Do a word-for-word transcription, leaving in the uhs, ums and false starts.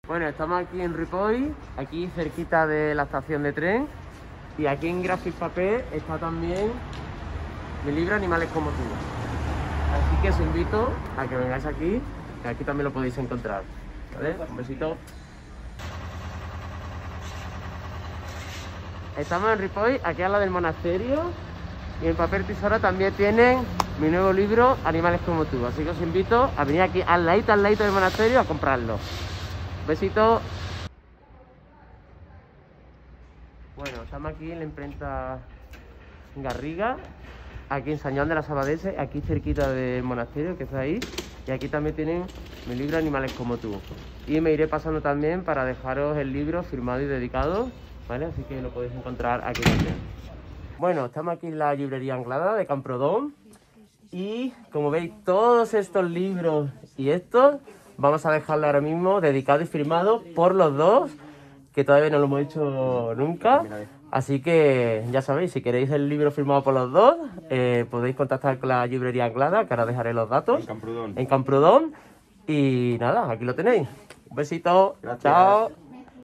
Bueno, estamos aquí en Ripoll, aquí cerquita de la estación de tren. Y aquí en Graphic Paper está también mi libro Animales como tú. Así que os invito a que vengáis aquí, que aquí también lo podéis encontrar. ¿Vale? Un besito. Estamos en Ripoll, aquí al lado del monasterio. Y en Papel Tisora también tienen mi nuevo libro Animales como tú. Así que os invito a venir aquí al ladito, al ladito del monasterio a comprarlo. Un besito. Bueno, estamos aquí en la imprenta Garriga, aquí en San Juan de las Abadeses, aquí cerquita del monasterio que está ahí. Y aquí también tienen mi libro Animales como tú. Y me iré pasando también para dejaros el libro firmado y dedicado, ¿vale? Así que lo podéis encontrar aquí también. Bueno, estamos aquí en la librería Anglada de Camprodón. Y como veis, todos estos libros y estos vamos a dejarlo ahora mismo dedicado y firmado por los dos, que todavía no lo hemos hecho nunca. Así que ya sabéis, si queréis el libro firmado por los dos, eh, podéis contactar con la librería Anglada, que ahora dejaré los datos. En Camprodón. En Camprodón. Y nada, aquí lo tenéis. Un besito. Gracias. Chao.